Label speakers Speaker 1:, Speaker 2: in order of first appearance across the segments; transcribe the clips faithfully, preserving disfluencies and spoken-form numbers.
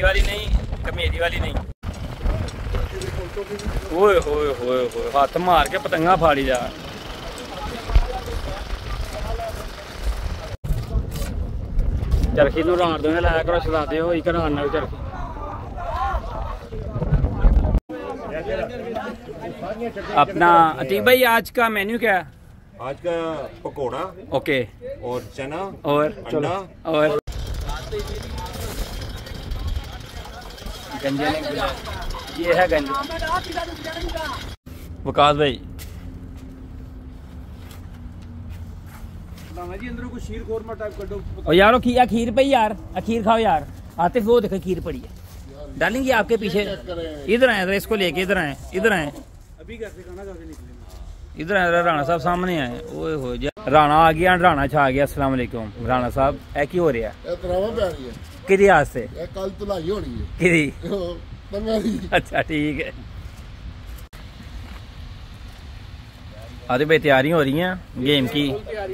Speaker 1: वाली नहीं, कमेरी वाली नहीं। ओए होए होए होए, हाथ मार के पतंगा फाड़ी जा। चरखी नूं राण दे लाया करो, छड़ा दे होई कर राण नाल चरखी। अपना अतीक भाई आज का मेन्यू क्या है?
Speaker 2: आज का पकोड़ा,
Speaker 1: ओके,
Speaker 2: और चना
Speaker 1: और
Speaker 2: अंडा
Speaker 1: और गंजे। ये है गंजे। वकास भाई
Speaker 3: जी अंदर कुछ शीर खोरमा टाइप कर दो।
Speaker 1: और यार खीर खीर पे यार, खीर खाओ यार। आते वो देखो खीर पड़ी है, डालेंगे आपके पीछे। इधर आए, इधर इसको लेके इधर आए, इधर आए,
Speaker 3: अभी कैसे खाना कैसे निकलेंगे?
Speaker 1: इधर आए, राणा साहब सामने आए। ओए हो जा, राणा आ गया, राणा छा गया। अस्सलाम वालेकुम राणा साहब, ए की हो रहा है? किदी वास्ते?
Speaker 4: कल धुलाई होनी है।
Speaker 1: किदी?
Speaker 4: तंगा दी।
Speaker 1: अच्छा ठीक है। आते भाई तैयारी हो रही हैं गेम की।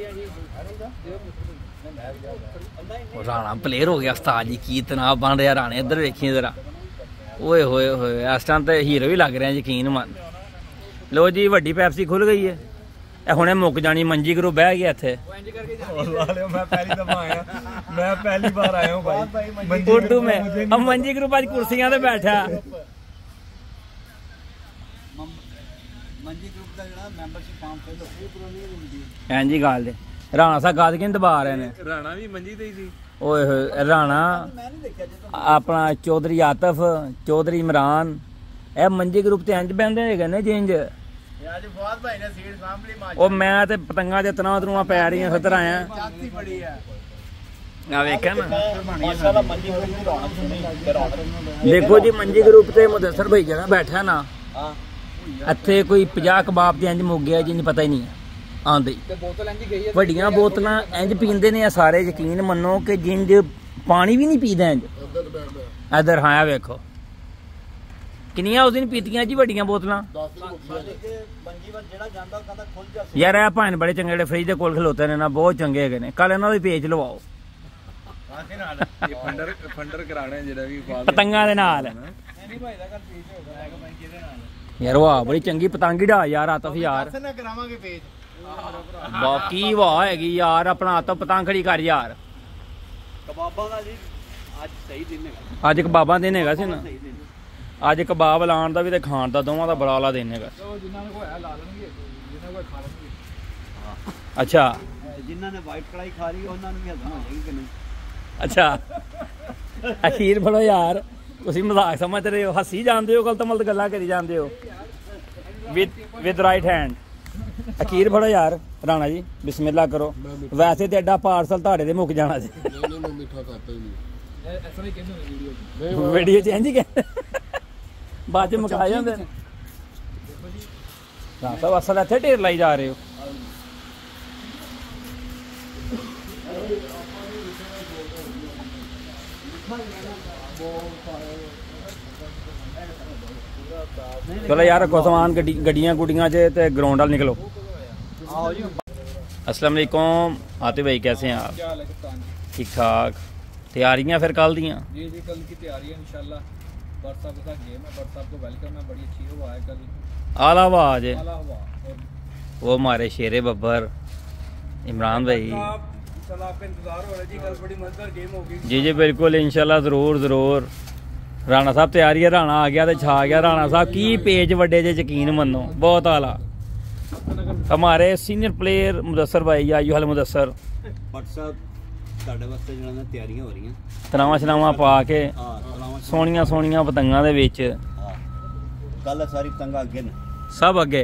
Speaker 1: राणा प्लेयर हो गया उस्ताद जी, की तनाव बन रहा राणे। इधर देखिए जरा, ओए होए होए, इस टाइम तो हीरो भी लग रहे हैं यकीन मन। लो जी वड्डी पैप्सी खुल गई है, हुणे मुक जानी। मंजी ग्रुप बह गया इत्थे।
Speaker 3: मैं पहली दफा आया, मैं पहली बार आया हूं भाई
Speaker 1: उर्दू में। अब मंजी ग्रुप आज कुर्सियां पे बैठा।
Speaker 3: मंजी ग्रुप का जड़ा मेंबरशिप फॉर्म फिल हो गई पुरानी जिंदगी।
Speaker 1: हां जी गाल दे राणा सा गाद के दबा रहे ने।
Speaker 3: राणा भी मंजी ते ही सी।
Speaker 1: ओए होए राणा, अपना चौधरी आतिफ, चौधरी इमरान, ए मंजी ग्रुप ते इंज बंदे है ने जिंज।
Speaker 3: आज फवाद भाई ने सीट सांभली मार।
Speaker 1: ओ मैं ते पतंगा दे तना तरुआ पै रही हैं खतर आया।
Speaker 3: चाती बड़ी है
Speaker 1: आ वेखा ना
Speaker 3: माशाल्लाह। मंजी ग्रुप की रौनक सुनी रौनक।
Speaker 1: देखो जी मंजी ग्रुप ते मुदस्सर भाई जगह बैठा ना,
Speaker 3: हां
Speaker 1: ਇੱਥੇ ਕੋਈ ਪੰਜਾਹ ਕਬਾਬ ਤੇ ਇੰਜ ਮੁੱਕ ਗਿਆ ਜਿੰਨ ਪਤਾ ਹੀ ਨਹੀਂ ਆਂਦੇ।
Speaker 3: ਤੇ ਬੋਤਲ ਇੰਜ ਗਈ ਹੈ,
Speaker 1: ਵੱਡੀਆਂ ਬੋਤਲਾਂ ਇੰਜ ਪੀਂਦੇ ਨੇ ਆ ਸਾਰੇ, ਯਕੀਨ ਮੰਨੋ ਕਿ ਜਿੰਜ ਪਾਣੀ ਵੀ ਨਹੀਂ ਪੀਂਦਾ ਇੰਜ। ਇਧਰ ਹਾਂ ਵੇਖੋ ਕਿੰਨੀਆਂ ਉਸ ਦਿਨ ਪੀਤੀਆਂ ਜੀ ਵੱਡੀਆਂ ਬੋਤਲਾਂ। ਯਾਰ ਇਹ ਭਾਣ ਬੜੇ ਚੰਗੇ ਜਿਹੜੇ ਫ੍ਰਿਜ ਦੇ ਕੋਲ ਖਲੋਤੇ ਨੇ ਨਾ, ਬਹੁਤ ਚੰਗੇ ਹੈਗੇ ਨੇ। ਕੱਲ ਇਹਨਾਂ ਦੇ ਪੇਜ ਲਵਾਓ
Speaker 3: ਫੰਡਰ ਫੰਡਰ ਕਰਾਣੇ ਜਿਹੜਾ ਵੀ
Speaker 1: ਪਤੰਗਾਂ ਦੇ ਨਾਲ।
Speaker 3: ਨਹੀਂ ਭਾਈ ਦਾ ਕੱਲ ਪੇਜ ਹੋਗਾ ਹੈਗਾ ਮੰਜੀ ਦੇ ਨਾਲ।
Speaker 1: यार वाह बड़ी चंगी पतंग ढा यार आतफ यार। बाकी वाह हैगी यार, अपना आतफ पतंग खड़ी कर यार।
Speaker 3: कबाबां दा जी आज सही दिन है।
Speaker 1: आज कबाबां दिन हैगा सी ना, आज कबाब लाण दा भी ते खाण दा दोवां दा बड़ा आला दिन हैगा।
Speaker 3: जिन्हां ने कोई है ला लेंगे, जिन्हां कोई खा लेंगे।
Speaker 1: अच्छा
Speaker 3: जिन्हां ने वाइट कढ़ाई खा रही उन्हां नूं भी हजम हो जाएगी कि नहीं?
Speaker 1: अच्छा अखीर फड़ो यार, ਤੁਸੀਂ ਮਜ਼ਾਕ ਸਮਝ ਰਹੇ ਹੋ, ਹੱਸੀ ਜਾਂਦੇ ਹੋ, ਗਲਤ ਮਲਤ ਗੱਲਾਂ ਕਰੀ ਜਾਂਦੇ ਹੋ। ਵਿਦ ਵਿਦ ਰਾਈਟ ਹੈਂਡ ਅਖੀਰ ਫੜੋ ਯਾਰ। ਰਾਣਾ ਜੀ ਬਿਸਮਿਲ੍ਲਾ ਕਰੋ। ਵੈਸੇ ਤੇ ਐਡਾ ਪਾਰਸਲ ਤੁਹਾਡੇ ਦੇ ਮੁੱਕ ਜਾਣਾ ਸੀ।
Speaker 4: ਨਹੀਂ ਨਹੀਂ ਮੈਂ ਮਿੱਠਾ ਖਾਤਾ ਹੀ ਨਹੀਂ।
Speaker 3: ਐਸਾ ਨਹੀਂ ਕਹਿੰਦੇ ਵੀਡੀਓ
Speaker 1: ਵੀਡੀਓ ਚ ਇੰਜ ਹੀ ਕਹਿੰਦੇ, ਬਾਅਦ ਚ ਮੁਕਾ ਜਾਂਦੇ ਨੇ। ਰਾਣਾ ਸਾਹਿਬ ਅਸਲ ਇੱਥੇ ਢੇਰ ਲਾਈ ਜਾ ਰਹੇ ਹੋ। चलो यार रखो सामान गड्डियां गुड्डियां च ते ग्राउंड वाल निकलो। अस्सलाम वालेकुम आते भाई, कैसे हैं आप? ठीक ठाक। तैयारियां फिर कल दियां?
Speaker 3: जी जी कल की तैयारी है इंशाल्लाह। बरसात का गेम है, बरसात को वेलकम है, बड़ी अच्छी हवा है कल।
Speaker 1: आला आवाज है
Speaker 3: आला हवा।
Speaker 1: वो हमारे शेरे बब्बर इमरान भाई।
Speaker 3: चलो आपका इंतजार हो रहा है जी, कल बड़ी मजेदार गेम होगी।
Speaker 1: जी जी बिल्कुल इंशाल्लाह जरूर जरूर। राणा साहब तैयारी है, राणा आ गया तो छा गया। राणा साहब की पेज वड्डे जे यकीन मनो, बहुत आला। हमारे सीनियर प्लेयर मुदस्सर भाई या यूहल मुदस्सर
Speaker 5: व्हाट्सएप ਤੁਹਾਡੇ ਵਾਸਤੇ ਜਿਹੜਾ ਨਾ ਤਿਆਰੀਆਂ ਹੋ ਰਹੀਆਂ,
Speaker 1: ਤਨਾਵਾਂ ਸ਼ਨਾਵਾਂ ਪਾ ਕੇ
Speaker 5: ਹਾਂ ਤਲਾਵਾਂ
Speaker 1: ਸੋਹਣੀਆਂ ਸੋਹਣੀਆਂ ਪਤੰਗਾਂ ਦੇ ਵਿੱਚ।
Speaker 5: ਹਾਂ ਕੱਲ ਸਾਰੀ ਪਤੰਗਾਂ ਅੱਗੇ ਨੇ,
Speaker 1: ਸਭ ਅੱਗੇ।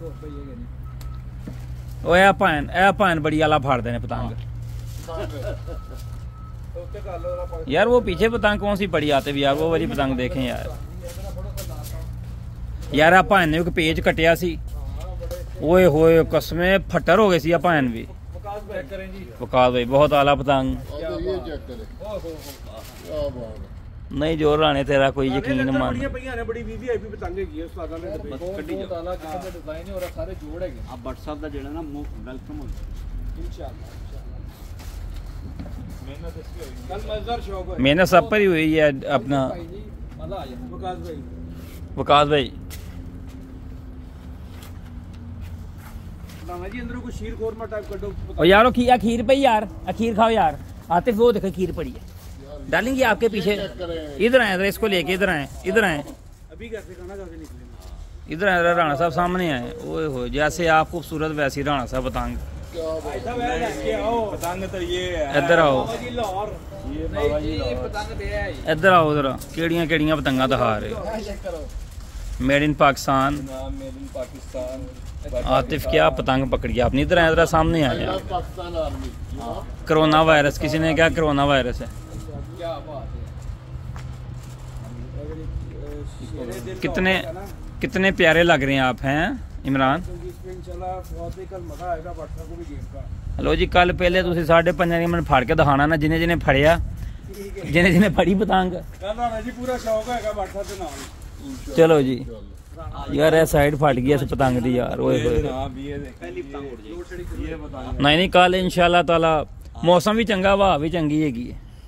Speaker 1: ਉਹ ਇਹ ਭੈਣ ਇਹ ਭੈਣ ਬੜੀ ਆਲਾ ਫੜਦੇ ਨੇ ਪਤੰਗ। यार वो पीछे पतंग कौन सी पड़ी आते भी यार, वो वाली पतंग देखें यार। यार आप भान ने एक पेज कटिया सी, ओए होए कसमें फटर हो गए सी भान भी। वकास भाई बहुत आला पतंग। नहीं जो राणे तेरा कोई यकीन मान।
Speaker 5: आप व्हाट्सएप का जो ना वेलकम हो इंशाल्लाह।
Speaker 3: कल मजेदार शौक है
Speaker 1: मेहनत सब पर ही हुई है अपना।
Speaker 3: मजा आ जाए वकास भाई
Speaker 1: वकास भाई
Speaker 3: लाना जी अंदर कुछ शीर खोरमा टाइप कर दो
Speaker 1: और यारो खी खीर पे यार खीर खाओ यार। आतिफ वो देखो खीर पड़ी है डालेंगे आपके पीछे। इधर आए इधर इसको लेके इधर आए इधर आए
Speaker 3: अभी कैसे खाना कैसे निकले
Speaker 1: इधर आए राणा साहब सामने आए। ओए हो जैसे आप खूबसूरत वैसे ही राणा साहब पतंग।
Speaker 3: पतंग तो ये
Speaker 1: इधर आओ
Speaker 3: लाहौर ये बाबा जी पतंग दे है
Speaker 1: इधर आओ इधर केड़ियां केड़ियां पतंगा दिखा रहे हो। Made in Pakistan
Speaker 3: made in Pakistan.
Speaker 1: Atif क्या पतंग पकड़ी आपने। इधर आए इधर सामने आए।
Speaker 4: पाकिस्तान आर्मी
Speaker 1: कोरोना वायरस किसी ने क्या कोरोना वायरस है।
Speaker 3: क्या बात है
Speaker 1: कितने कितने प्यारे लग रहे हैं आप हैं इमरान। हेलो जी कल पहले तुम साढ़े पंजा मैंने फड़ के दिखाना ना जिन्हें जिन्हें फड़िया जिन्हें जिन्हें फड़ी पतंग। चलो जी यार ए साइड फट गई इस पतंग दी यार। ओए होए नहीं नहीं कल इंशाल्लाह ताला मौसम भी चंगा हवा भी चंगी हैगी।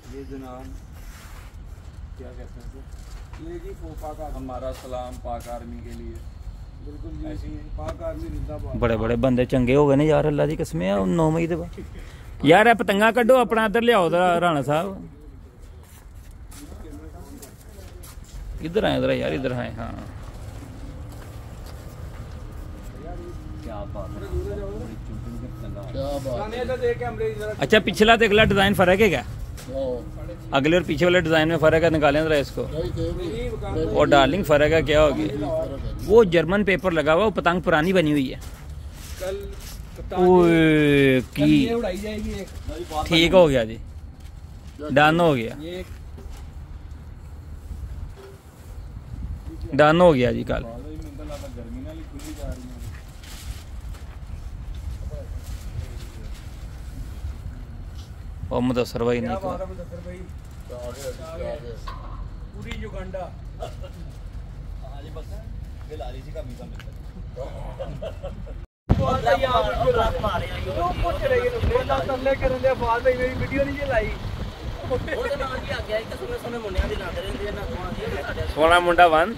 Speaker 3: क्या कहते हैं ये जी पाक हमारा सलाम पाक आर्मी के लिए बिल्कुल जी ऐसी पाक आर्मी जिंदाबाद।
Speaker 1: बड़े बड़े बंदे चंगे हो गए ने यार अल्लाह दी कसम है नौ मई दे बाद। यार ए पतंगा कड्डो अपना इधर लियाओ राणा साहब। इधर आए इधर यार इधर आए। हाँ
Speaker 4: क्या बात।
Speaker 1: अच्छा पिछला तो अगला डिजाइन फर्क है क्या।
Speaker 4: हाँ,
Speaker 1: अगले और पीछे वाले डिजाइन में फर्क है निकालें जरा इसको।
Speaker 4: नहीं थे वो।
Speaker 1: और डार्लिंग फर्क है क्या होगी। वो जर्मन पेपर लगा हुआ वो पतंग पुरानी बनी हुई है।
Speaker 3: कल
Speaker 1: ओए की
Speaker 3: ये उड़ाई जाएगी एक
Speaker 1: ठीक हो गया जी डन हो गया
Speaker 3: ये
Speaker 1: डन हो गया जी कल।
Speaker 3: गर्मी ना खुली जा रही है।
Speaker 1: और मुदस्सर भाई नहीं को
Speaker 3: भाई पूरी युगांडा आज बस बिलाली जी का वीजा मिलता
Speaker 1: सोना मुंडा वन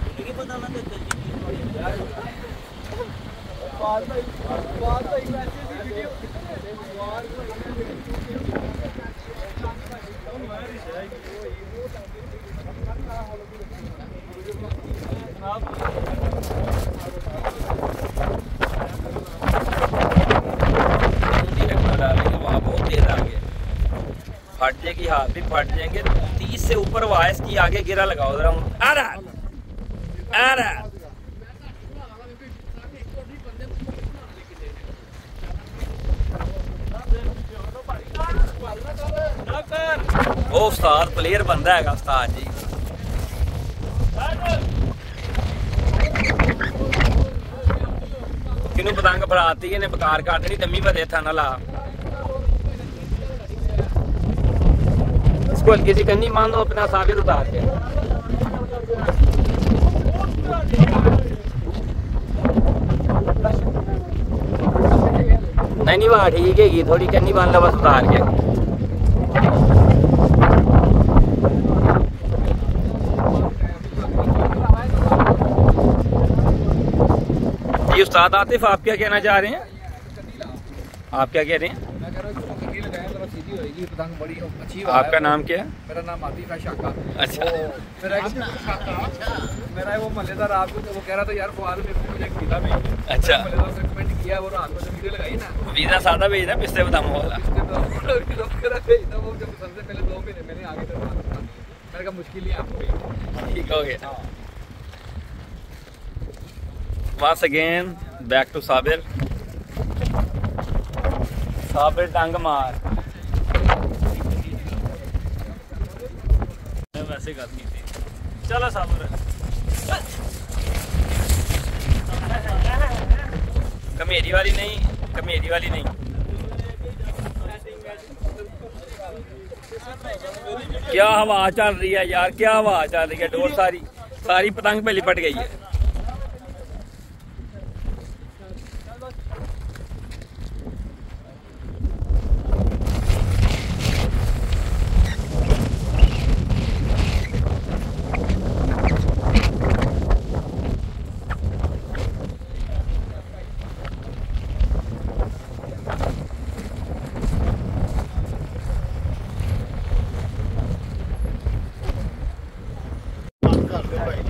Speaker 1: फट जाएगी हाथ भी फट जाएंगे। तीस से ऊपर वायस की आगे गिरा लगाओ जरा। आ रहा आ रहा ओ उस्ताद प्लेयर बंदा है उस्ताद जी। किनू पतंग फड़ाती है ने बेकार काटनी दमी बदे था ना ला इसको हल्की सी कन्नी मान दो अपना साबिर उतार के। नहीं नहीं वाह ठीक है थोड़ी कन्नी मान लो बस उतार के। जी उस्ताद आतिफ आप क्या कहना चाह रहे हैं। आप क्या कह रहे हैं।
Speaker 3: मैं कह रहा हूं इसको ककील लगाएं जरा सीधी होएगी पतंग बड़ी अच्छी।
Speaker 1: आपका नाम क्या है।
Speaker 3: मेरा नाम आतिफ है शाका।
Speaker 1: अच्छा
Speaker 3: मेरा एक मेरा वो मलेदार आपको वो कह रहा था यार फुआद मेरे को मुझे एक वीजा भेज।
Speaker 1: अच्छा
Speaker 3: मलेदार से कमेंट किया वो रात को जब वीडियो लगाई ना
Speaker 1: वीजा सादा भेजना पिस्ते बदाम वाला।
Speaker 3: इसके तो लोग कह रहे थे वो जब सबसे पहले दो महीने मैंने आगे तक मैंने कहा मुश्किल ही आपको
Speaker 1: ठीक हो गया। Once again back to Sabir. Sabir डंग मार वैसे गल की थी। चलो साबिर कमेरी वाली नहीं कमेरी वाली नहीं। क्या हवा चल रही है यार क्या हवा चल रही है। डोर सारी सारी पतंग पे लिपट गई है।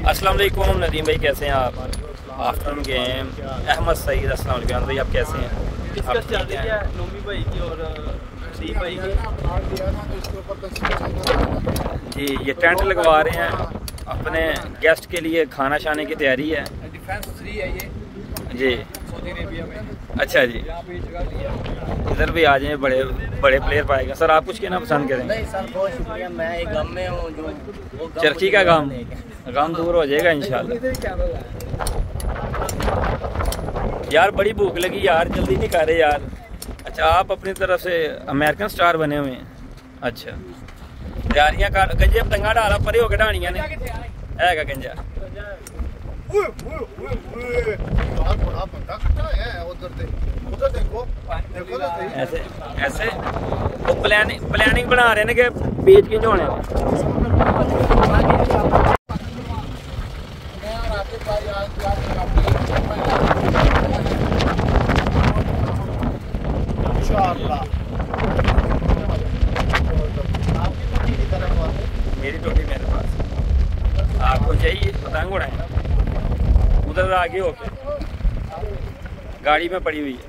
Speaker 1: अस्सलाम वालेकुम नदीम भाई, कैसे हैं आप? आफ्टरनून गेम अहमद सईद, अस्सलाम वालेकुम भाई, आप कैसे हैं?
Speaker 4: डिस्कस चल रही है नोमी भाई की और सी भाई की
Speaker 1: जी। ये टेंट लगवा रहे हैं अपने गेस्ट के लिए, खाना शाने की तैयारी है
Speaker 4: डिफेंस थ्री है ये
Speaker 1: जी।
Speaker 4: सऊदी अरेबिया में,
Speaker 1: अच्छा जी,
Speaker 4: यहाँ पे जगह लिया।
Speaker 1: इधर भी आ जाए, बड़े बड़े प्लेयर पाएगा। सर आप कुछ कहना पसंद करें?
Speaker 5: नहीं सर, बहुत शुक्रिया। मैं एक गम में हूँ जो वो गम
Speaker 1: चरखी का गम गम दूर हो जाएगा इंशाल्लाह। यार बड़ी भूख लगी यार, जल्दी नहीं कर रहे यार। अच्छा, आप अपनी तरफ से अमेरिकन स्टार बने हुए हैं। अच्छा, तैयारियां कर। गंजे पतंगा डाला परे हो के ढाणियां ने है का गंजा। ऐसे ऐसे वो प्लानिंग प्लानिंग बना रहे हैं कि बेच के होने मेरी टोपी मेरे पास, आपको चाहिए पतंग उड़ाए? उधर आगे होके गाड़ी में पड़ी हुई है,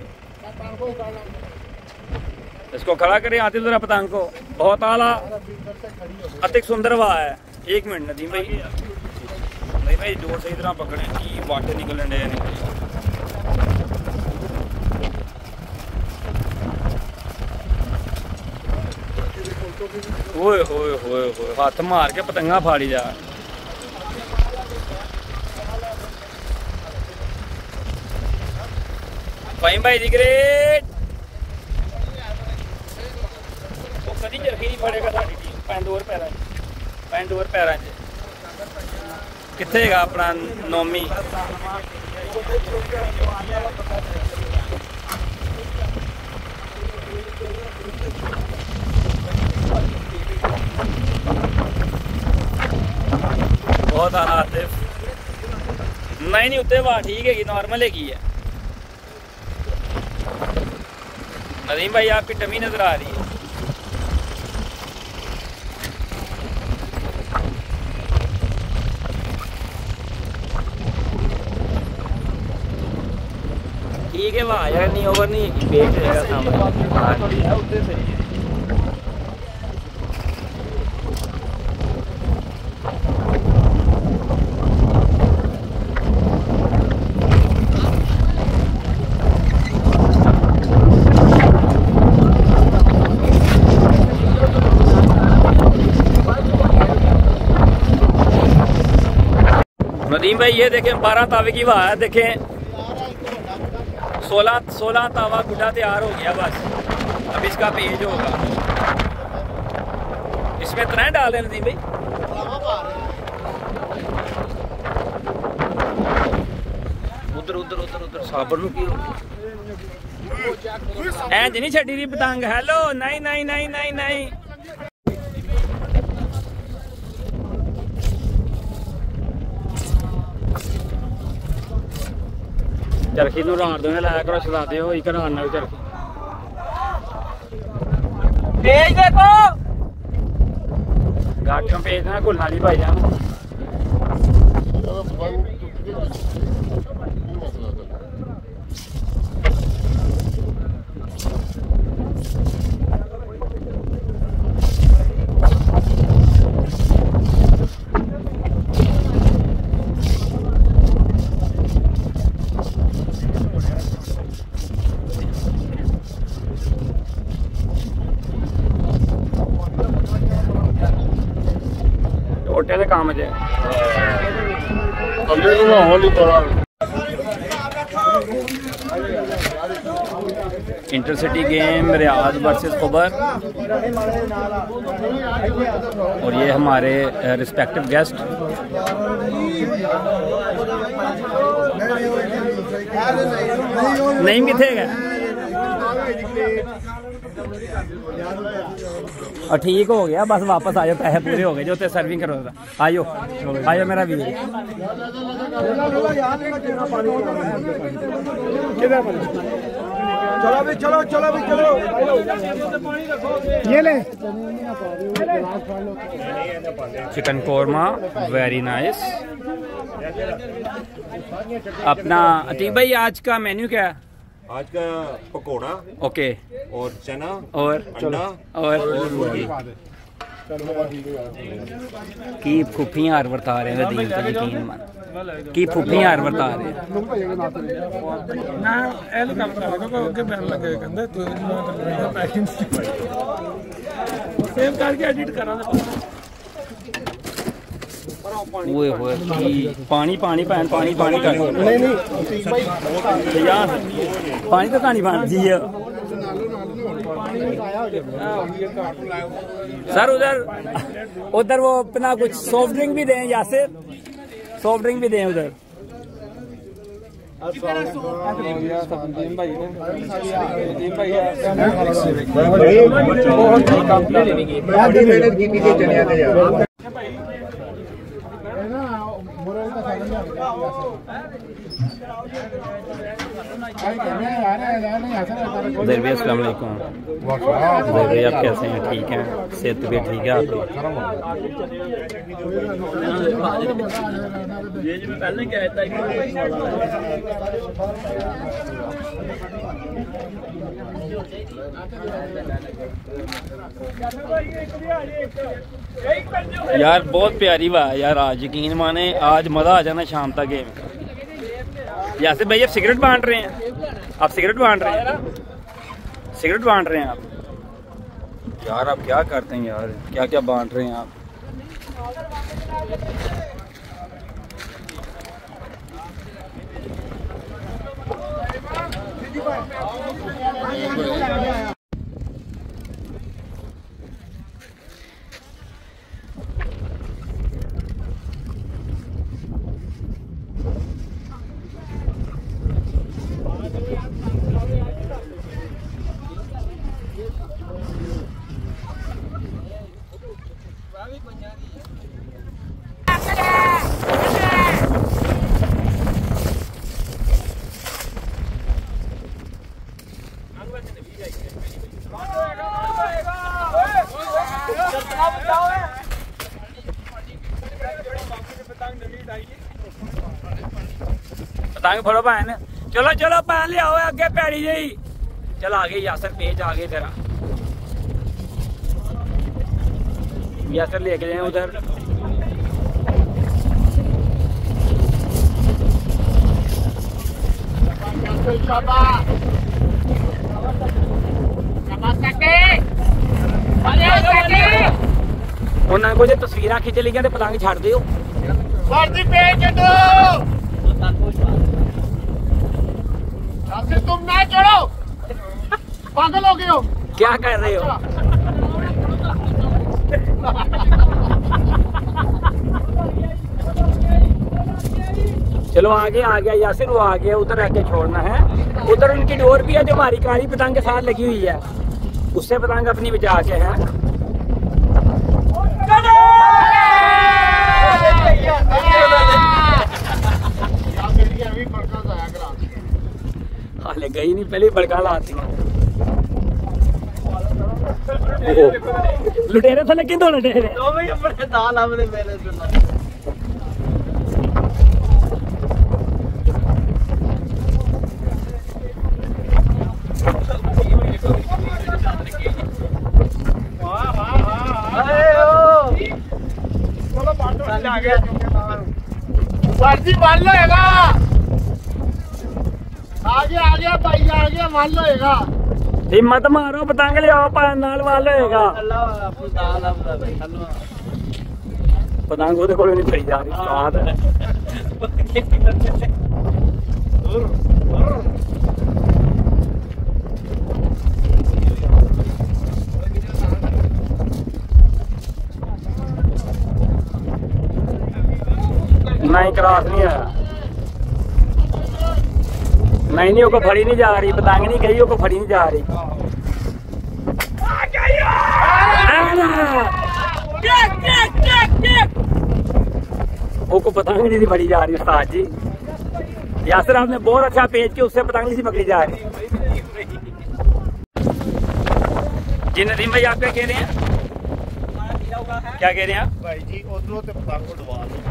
Speaker 1: इसको खड़ा करें। आते जरा पतंग को, बहुत आला अतिक सुंदर हुआ है। एक मिनट नदीम भाई, नहीं भाई जोर से इतना पकड़े कि वाटर निकलने नहीं। ओए होए होए होए, हाथ मार के पतंगा फाड़ी जा। फाइन भाई दी ग्रेट। वो कदी चरखी नहीं फड़ेगा साडी टीम। पैंदूर पैरां पैंदूर पैरां च कित्थे हैगा अपना नोमी? बहुत आला आतिफ। नहीं नहीं उत्ते वाह ठीक है, नॉर्मल है की है। नदीम भाई आपकी टमी नजर आ रही है। ठीक है वाह यार, नहीं ओवर नहीं बेच रहेगा सामने। नदीम भाई ये देखें बारह तावे की वाह है, देखें सोलह सोलह तावा गुड्डा तैयार हो गया। बस अब इसका पेज होगा। इसमें त्रह डाल दें नदीम भाई। उधर उधर उधर उधर साबर की इंज नहीं छड़ी दी पतंग। हेलो नहीं नहीं नहीं नहीं नहीं चरखी नूं रात देने लाया करो, छड़ा दे होई कर आना चरखी। पेज देखो, गाठियों पेज ना घुलना नहीं भाई जान। टोटे दे काम च इंटरसिटी गेम रियाज वर्सेस खबर। और ये हमारे रिस्पेक्टिव गेस्ट। नहीं किथे गए और ठीक हो गया, बस वापस आ जाओ, पैसे पूरे हो गए जो ते सर्विंग करो। आयो आयो मेरा वीर।
Speaker 3: चलो भी चलो चलो भी चलो
Speaker 1: ये ले चिकन कोरमा वेरी नाइस। अपना अतीक भाई आज का मेन्यू क्या है?
Speaker 2: आज का पकोड़ा
Speaker 1: ओके
Speaker 2: और चना
Speaker 1: और
Speaker 2: अंडा
Speaker 1: और
Speaker 2: मुर्गी।
Speaker 1: की फुफियां हर वरता रहे हैं दीन तो यकीन मान की फुफियां हर वरता रहे
Speaker 6: ना एल काम कर रहा है बैन लगे कहंदे तू ना कर रहा है पैकिंग सेव करके एडिट करा दे।
Speaker 1: ओए होए की पानी पानी पानी पानी पानी कर नहीं नहीं यार पानी तो कहानी बन जी है सर। उधर उधर वो अपना कुछ सॉफ्ट ड्रिंक भी दें यासिर, सॉफ्ट ड्रिंक भी दें उधर। उधर भी अस्सलाम वालेकुम। उधर भी आप कैसे हैं? ठीक हैं? सेहत भी ठीक है आपकी?
Speaker 4: पहले क्या
Speaker 1: यार बहुत प्यारी वाह यार, आज यकीन माने आज मजा आ जाना शाम तक गेम का। यासिर भाई आप सिगरेट बांट रहे हैं, आप सिगरेट बांट रहे हैं, सिगरेट बांट रहे हैं आप। यार आप क्या करते हैं यार, क्या क्या बांट रहे हैं आप। पतंग फड़ो भैन, चलो चलो भैन ले आओ अगे पैड़ी जी। चल आ गए यासर, पेज आ गए तेरा। यासर लेके जाए उधर। उन्होंने कुछ तस्वीर खिंच लिया तो पतंग छड़ दो।
Speaker 7: तुम ना छोड़ो, पागल हो गए हो।
Speaker 1: क्या कर रहे हो? चलो आगे आ गया यासिर, वो आ गया। उधर आके छोड़ना है, उधर उनकी डोर भी है जो हमारी काली पतंग के साथ लगी हुई है, उससे पतंग अपनी बचा के है। हाले गई नहीं, पहले बड़का लाती लुटेरे थे लेकिन दो लुटेरे
Speaker 4: तो भाई अपने दाल आपने मेरे सुना।
Speaker 7: वर्दी मान लो हैगा, आगे आ गया भाई, आ गया मान लो हैगा।
Speaker 1: हिम्मत मारो, पतंग ले आओ, नाल वाल होएगा। पतंग ਉਹਦੇ ਕੋਲ ਨਹੀਂ ਫੜੀ ਜਾ ਰਹੀ, ਸਾਥ ਹੈ। नहीं क्रॉस नहीं है, नहीं नहीं वो फड़ी नहीं जा रही, पतंग नहीं गई, वो फड़ी नहीं जा रही। वो को पतंग नहीं फड़ी जा रही उस्ताद जी। यासर आपने बहुत अच्छा पेज के उससे पतंग नहीं सी पकड़ी जा रही। जी नदीम भाई आप क्या कह रहे हैं? क्या कह रहे हैं आप?
Speaker 7: भाई जी उधरों ते पतंग उड़वा लो।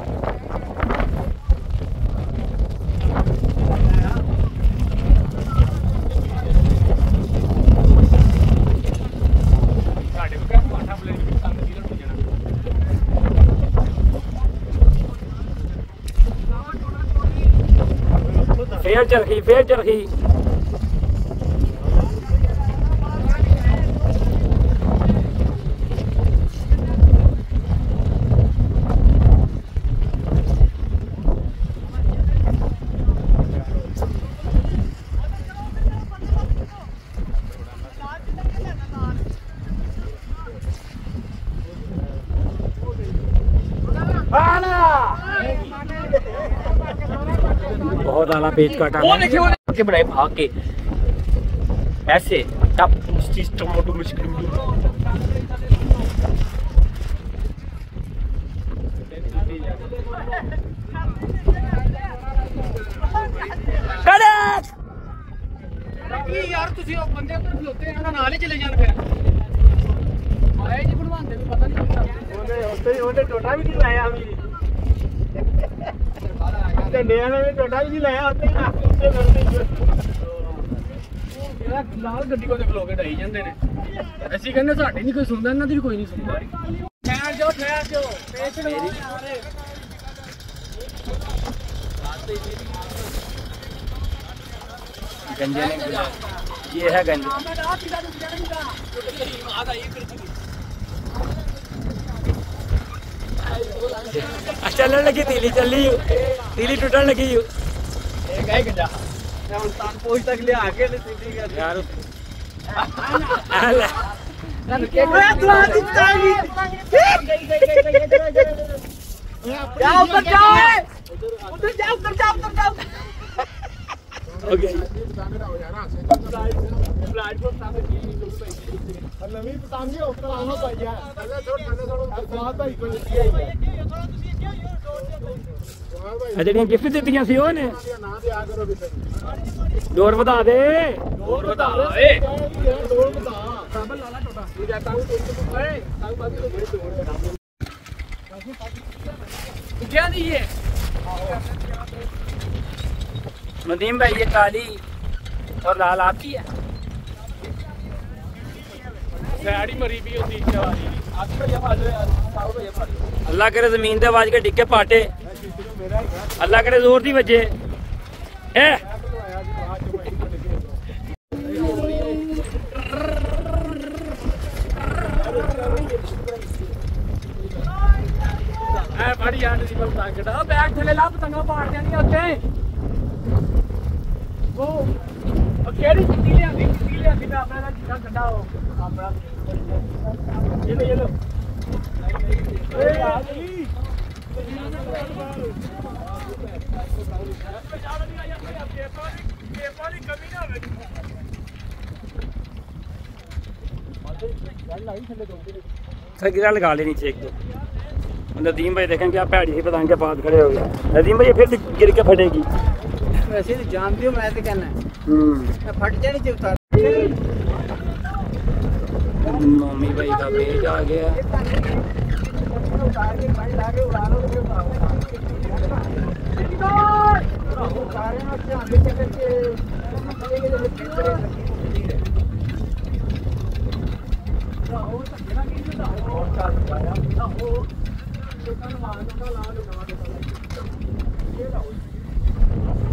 Speaker 1: फेर चरखी फेर चरखी बहुत आला पेज काटा के बनाए भाग के ऐसे टप टमाटो मुश्किल
Speaker 7: यार तुसी ओ बंदे कोल खलोते हैं ना नाल ही चले जान फिर आए जी बनवांदे भी पता नहीं ओने ओते ओने टोटा भी नहीं लाया अभी झंडिया ने भी टोटा भी नहीं लाया ओते ना उत्ते करते यार लाल गड्डी को देख लोगे ढाई जांदे ने ਅਸੀਂ ਕਹਿੰਦੇ ਸਾਡੇ ਨਹੀਂ ਕੋਈ ਸੁਣਦਾ ਇਹਨਾਂ ਦੀ ਵੀ ਕੋਈ ਨਹੀਂ ਸੁਣਦਾ ਠਹਿਰ ਜਾਓ ਠਹਿਰ ਜਾਓ ਪੇਚ ਲਵਾਓ ਸਾਰੇ
Speaker 1: गंजे ने ये है गंजे चलने लगी तीली चली तीली टूटने लगी
Speaker 7: एक है गंजा मैं उस्ताद पहुंच तक ले आके ले सीधी कर
Speaker 1: यार
Speaker 7: जाओ उधर जाओ उधर जाओ उधर जाओ उधर जाओ
Speaker 1: ओके
Speaker 7: नवी पतंग ही ऊपर आना पाइया थल्ले थोड़ा थल्ले थोड़ा स्वाद भाई को दिया ही है
Speaker 1: ਜਿਹੜੀਆਂ ਗਿਫਟ ਦਿੱਤੀਆਂ ਸੀ ਉਹ ਨੇ
Speaker 7: ना दिया करो भी
Speaker 1: ਡੋਰ ਵਧਾ ਦੇ
Speaker 7: डोर बता ए डोर बता साबल लाला टोटा ये जाता हूं ए ताऊ बाकी तो बड़ी डोर बता क्या दी है
Speaker 1: नदीम भाई ये काली और लाल आपकी है
Speaker 7: सैडी मरी भी होती जवानी आज भैया फाड़ लो यार साहब भैया फाड़ लो
Speaker 1: अल्लाह करे जमीन ते आवाज के डिक्के पाटे अल्लाह करे जोर दी वजे ए
Speaker 7: ए बड़ी यार दी पतंग कटा बैग थले ला पतंगा पाड़ देनी उत्ते वो और केड़ी चिट्टी ले आंदी चिट्टी ले आंदी मैं अपना जितना गड्ढा हो अपना ये लो ये लो ए यार
Speaker 1: गिरा लगा ले नीचे एक दो नदीम भाई देखें क्या भैड़ी सी पतंग के पास खड़े हो गए नदीम भाई ये फिर गिर के फटेगी
Speaker 7: वैसे तो जानती हो मैं तो कहना है फट जानी चाहिए उतार
Speaker 1: मम्मी भाई का पेज आ गया
Speaker 7: उतार के पानी ला के उड़ा लो फिर सारे में से आगे चल के ये जो पिछड़े राहो तक ना की तो और चार पाया राहो तो कन मान ना ला लो ना ये राहो